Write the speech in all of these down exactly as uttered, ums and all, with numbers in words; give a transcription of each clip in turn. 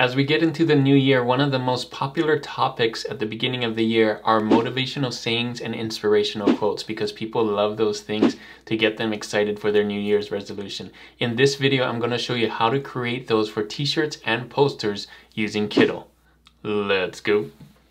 As we get into the new year, one of the most popular topics at the beginning of the year are motivational sayings and inspirational quotes, because people love those things to get them excited for their New Year's resolution. In this video, I'm going to show you how to create those for t-shirts and posters using Kittl. Let's go.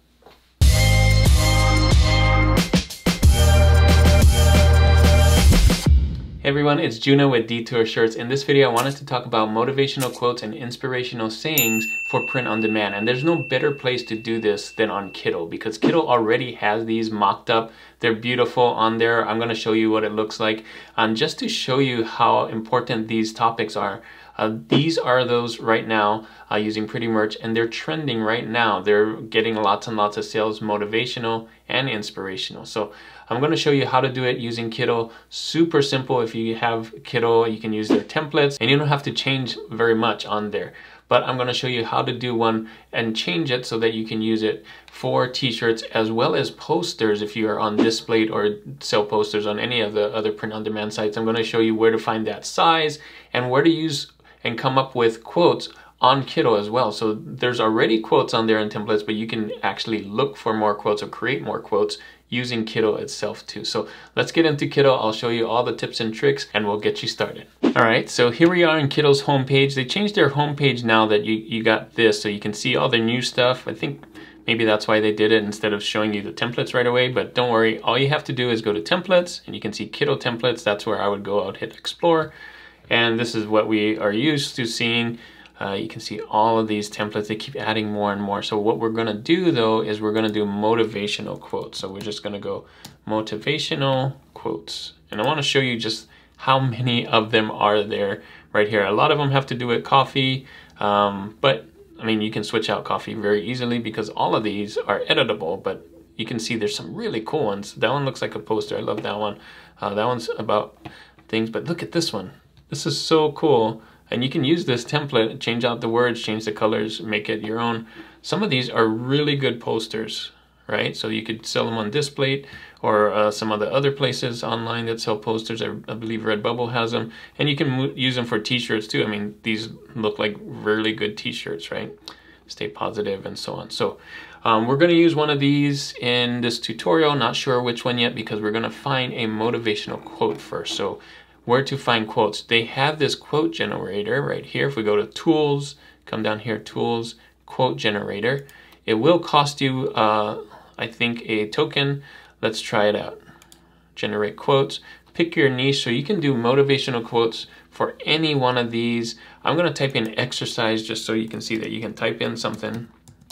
Hey everyone, it's Juno with Detour Shirts. In this video, I wanted to talk about motivational quotes and inspirational sayings for print on demand. And there's no better place to do this than on Kittl, because Kittl already has these mocked up. They're beautiful on there. I'm going to show you what it looks like. And just to show you how important these topics are, uh, these are those right now uh, using Pretty Merch, and they're trending right now. They're getting lots and lots of sales, motivational and inspirational. So I'm going to show you how to do it using Kittl. Super simple. If you have Kittl, you can use their templates and you don't have to change very much on there. But I'm going to show you how to do one and change it so that you can use it for t-shirts as well as posters if you are on Displate or sell posters on any of the other print-on-demand sites. I'm going to show you where to find that size and where to use and come up with quotes on Kittl as well. So there's already quotes on there in templates, but you can actually look for more quotes or create more quotes using Kittl itself too. So let's get into Kittl. I'll show you all the tips and tricks and we'll get you started. All right, so here we are in Kittl's homepage. They changed their homepage now that you, you got this, so you can see all their new stuff. I think maybe that's why they did it instead of showing you the templates right away, but don't worry. All you have to do is go to templates and you can see Kittl templates. That's where I would go out, hit explore. And this is what we are used to seeing. Uh, you can see all of these templates. They keep adding more and more. So what we're going to do though is we're going to do motivational quotes. So we're just going to go motivational quotes. And I want to show you just how many of them are there right here. A lot of them have to do with coffee, um, but I mean, you can switch out coffee very easily because all of these are editable, but you can see there's some really cool ones. That one looks like a poster. I love that one. Uh, that one's about things, but look at this one. This is so cool. And you can use this template, change out the words, change the colors, make it your own. Some of these are really good posters, right? So you could sell them on Displate or uh, some of the other places online that sell posters. I, I believe Redbubble has them. And you can use them for t-shirts too. I mean, these look like really good t-shirts, right? Stay positive and so on. So um, we're gonna use one of these in this tutorial. Not sure which one yet because we're gonna find a motivational quote first. So where to find quotes. They have this quote generator right here. If we go to tools, come down here, tools, quote generator. It will cost you, uh, I think, a token. Let's try it out. Generate quotes. Pick your niche. So you can do motivational quotes for any one of these. I'm going to type in exercise just so you can see that you can type in something.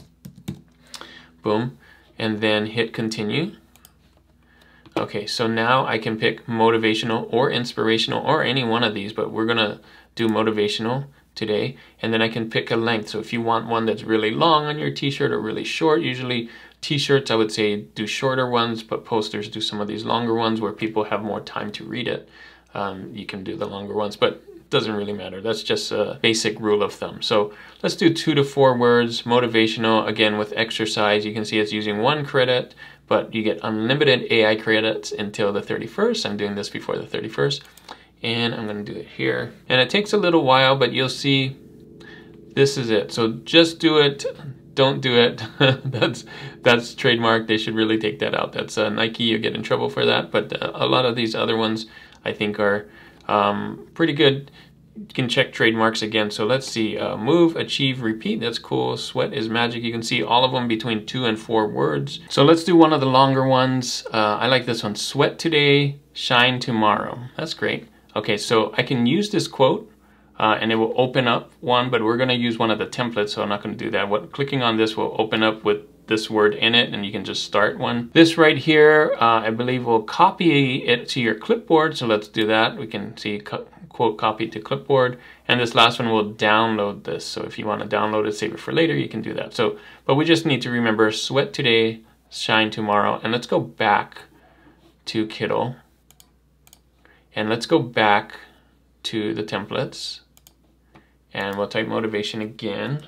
Boom. And then hit continue. Okay, so now I can pick motivational or inspirational or any one of these, but we're gonna do motivational today. And then I can pick a length. So if you want one that's really long on your t-shirt or really short, usually t-shirts I would say do shorter ones, but posters do some of these longer ones where people have more time to read it. Um, you can do the longer ones, but it doesn't really matter. That's just a basic rule of thumb. So let's do two to four words, motivational. Again, with exercise, you can see it's using one credit, but you get unlimited A I credits until the thirty-first. I'm doing this before the thirty-first. And I'm gonna do it here. And it takes a little while, but you'll see this is it. So just do it, don't do it. that's that's trademark. They should really take that out. That's uh, Nike, you get in trouble for that. But uh, a lot of these other ones I think are um, pretty good. You can check trademarks again. So let's see, uh, move, achieve, repeat. That's cool. Sweat is magic. You can see all of them between two and four words. So let's do one of the longer ones. Uh, I like this one. Sweat today, shine tomorrow. That's great. Okay, so I can use this quote uh, and it will open up one, but we're gonna use one of the templates, so I'm not gonna do that. What, clicking on this will open up with this word in it and you can just start one. This right here, uh, I believe will copy it to your clipboard. So let's do that. We can see co quote copy to clipboard. And this last one will download this. So if you want to download it, save it for later, you can do that. So, but we just need to remember sweat today, shine tomorrow. And let's go back to Kittl. And let's go back to the templates. And we'll type motivation again.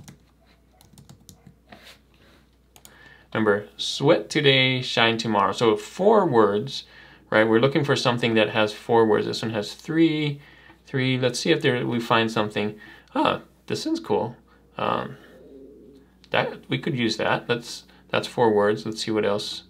Remember, sweat today, shine tomorrow. So four words, right? We're looking for something that has four words. This one has three, three. Let's see if there we find something. Ah, this is cool. Um, that we could use that. That's that's four words. Let's see what else.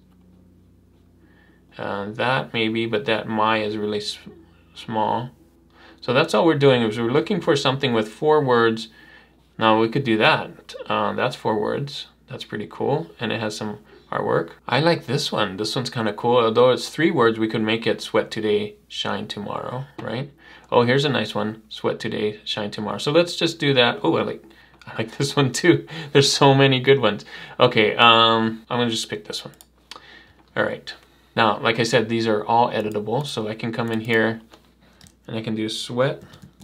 Uh, that maybe, but that my is really s small. So that's all we're doing is we're looking for something with four words. Now we could do that. Uh, that's four words. That's pretty cool, and it has some artwork. I like this one. This one's kind of cool. Although it's three words, we could make it sweat today, shine tomorrow, right? Oh, here's a nice one. Sweat today, shine tomorrow. So let's just do that. Oh, I like, I like this one too. There's so many good ones. Okay, um, I'm gonna just pick this one. All right. Now, like I said, these are all editable, so I can come in here and I can do sweat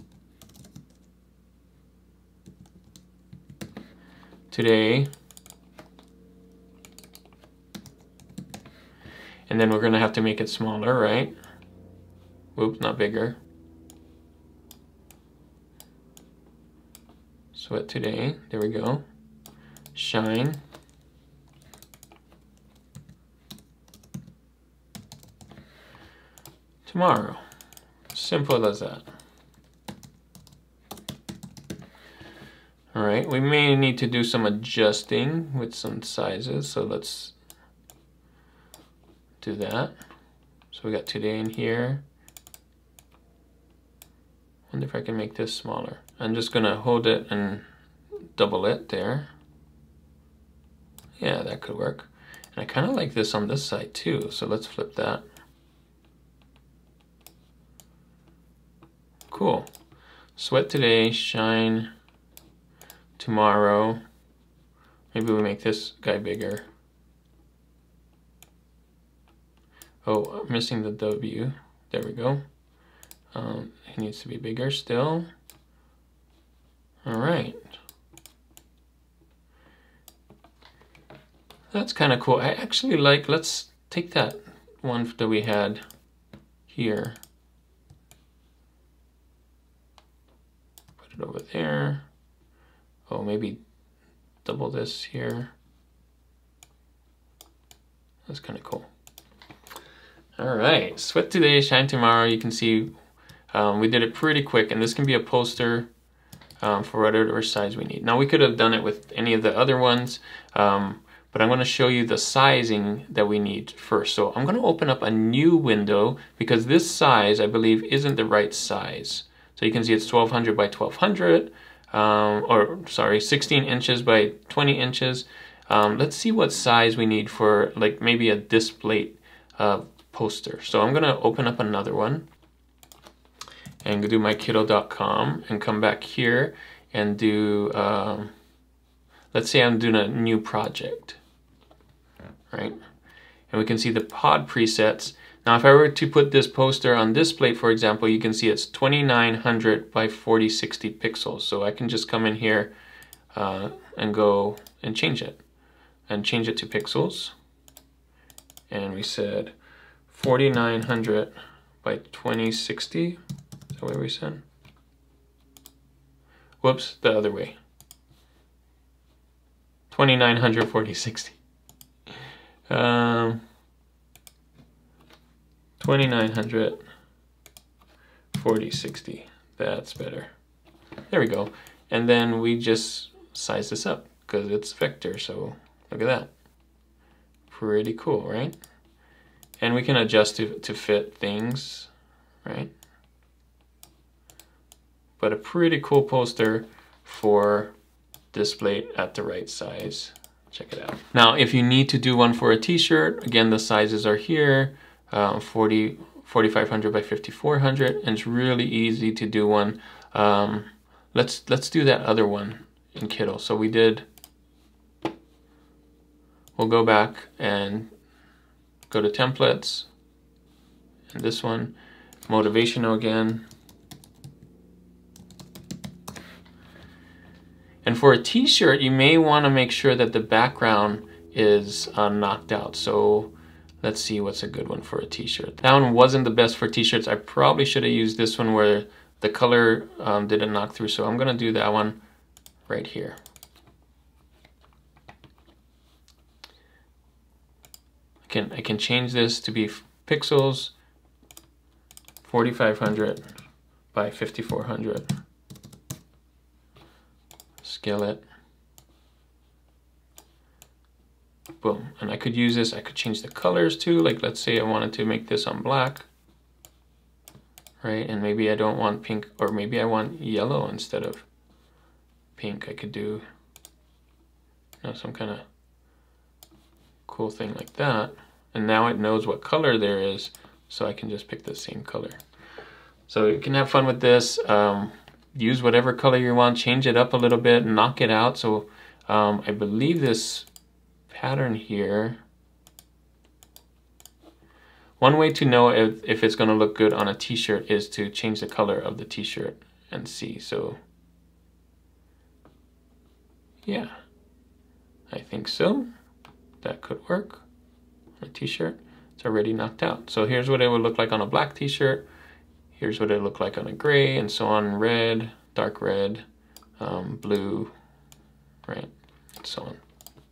today. And then we're gonna have to make it smaller, right? Oops, not bigger. Sweat today, there we go. Shine. Tomorrow. Simple as that. All right, we may need to do some adjusting with some sizes, so let's do that. So we got today in here. Wonder if I can make this smaller. I'm just gonna hold it and double it there. Yeah, that could work. And I kind of like this on this side too, so let's flip that. Cool. Sweat today, shine tomorrow. Maybe we make this guy bigger. Oh, I'm missing the W. There we go. Um, it needs to be bigger still. All right. That's kind of cool. I actually like, let's take that one that we had here. Put it over there. Oh, maybe double this here. That's kind of cool. All right, sweat today, shine tomorrow. You can see um, we did it pretty quick, and this can be a poster um, for whatever size we need. Now we could have done it with any of the other ones, um, but I'm going to show you the sizing that we need first. So I'm going to open up a new window because this size, I believe, isn't the right size. So you can see it's twelve hundred by twelve hundred, um, or sorry, sixteen inches by twenty inches. Um, let's see what size we need for like maybe a display uh, poster. So I'm gonna open up another one and go do my kiddo dot com and come back here and do, um, let's say I'm doing a new project, right? And we can see the pod presets. Now, if I were to put this poster on this plate, for example, you can see it's twenty-nine hundred by forty sixty pixels. So I can just come in here uh, and go and change it and change it to pixels. And we said forty-nine hundred by twenty sixty. Is that what we said? Whoops, the other way. twenty-nine hundred forty sixty. Um, twenty-nine hundred forty sixty. That's better. There we go. And then we just size this up because it's vector. So look at that. Pretty cool, right? And we can adjust to, to fit things, right? But a pretty cool poster for display at the right size. Check it out. Now, if you need to do one for a t-shirt, again, the sizes are here, um, forty, forty-five hundred by fifty-four hundred, and it's really easy to do one. Um, let's, let's do that other one in Kittl. So we did, we'll go back and go to templates, and this one, motivational again. And for a t-shirt, you may want to make sure that the background is uh, knocked out. So let's see what's a good one for a t-shirt. That one wasn't the best for t-shirts. I probably should have used this one where the color um, didn't knock through. So I'm gonna do that one right here. I can, I can change this to be pixels, forty-five hundred by fifty-four hundred. Scale it. Boom. And I could use this, I could change the colors too. Like let's say I wanted to make this on black, right? And maybe I don't want pink, or maybe I want yellow instead of pink. I could do, you know, some kind of cool thing like that. And now it knows what color there is, so I can just pick the same color. So you can have fun with this. Um, use whatever color you want, change it up a little bit, knock it out. So um, I believe this pattern here, one way to know if, if it's gonna look good on a t-shirt is to change the color of the t-shirt and see. So yeah, I think so. That could work on a t-shirt. It's already knocked out. So here's what it would look like on a black t-shirt. Here's what it looked like on a gray, and so on, red, dark red, um, blue, right, and so on.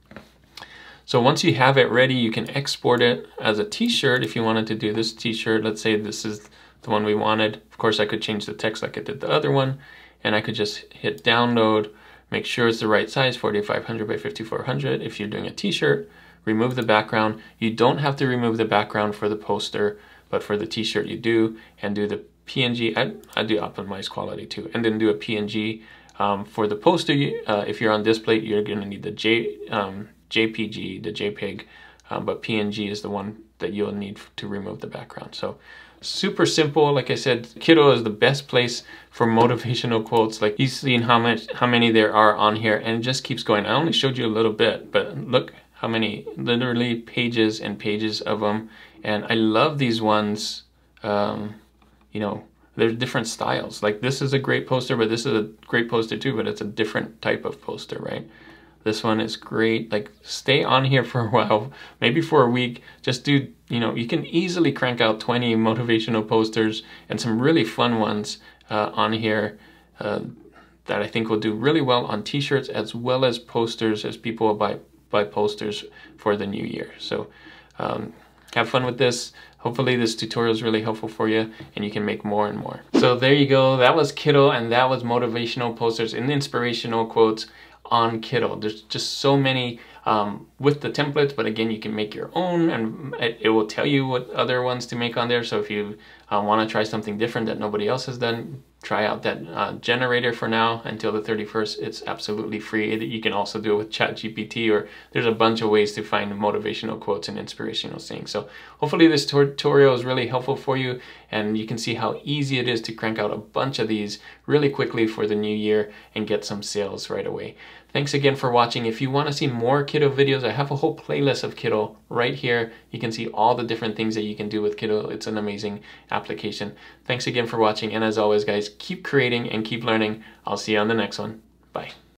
So once you have it ready, you can export it as a t-shirt. If you wanted to do this t-shirt, let's say this is the one we wanted. Of course, I could change the text like I did the other one, and I could just hit download, make sure it's the right size, forty-five hundred by fifty-four hundred. If you're doing a t-shirt, remove the background. You don't have to remove the background for the poster, but for the t-shirt you do, and do the P N G. I, I do optimize quality too, and then do a P N G. Um, for the poster, uh, if you're on display, you're gonna need the J, um, J P G, the JPEG, um, but P N G is the one that you'll need to remove the background. So super simple. Like I said, Kittl is the best place for motivational quotes. Like you've seen how much, how many there are on here, and it just keeps going. I only showed you a little bit, but look how many, literally pages and pages of them. And I love these ones. Um, you know, there's different styles. Like this is a great poster, but this is a great poster too, but it's a different type of poster, right? This one is great. Like stay on here for a while, maybe for a week. Just do, you know, you can easily crank out twenty motivational posters and some really fun ones uh, on here uh, that I think will do really well on t-shirts as well as posters, as people will buy, buy posters for the new year. So um, have fun with this. Hopefully this tutorial is really helpful for you and you can make more and more. So there you go. That was Kittl, and that was motivational posters and inspirational quotes on Kittl. There's just so many um, with the templates, but again, you can make your own, and it, it will tell you what other ones to make on there. So if you uh, want to try something different that nobody else has done, try out that uh, generator for now until the thirty-first. It's absolutely free. You can also do it with ChatGPT, or there's a bunch of ways to find motivational quotes and inspirational sayings. So hopefully this tutorial is really helpful for you, and you can see how easy it is to crank out a bunch of these really quickly for the new year and get some sales right away. Thanks again for watching. If you want to see more Kittl videos, I have a whole playlist of Kittl right here. You can see all the different things that you can do with Kittl. It's an amazing application. Thanks again for watching, and as always guys, keep creating and keep learning. I'll see you on the next one. Bye.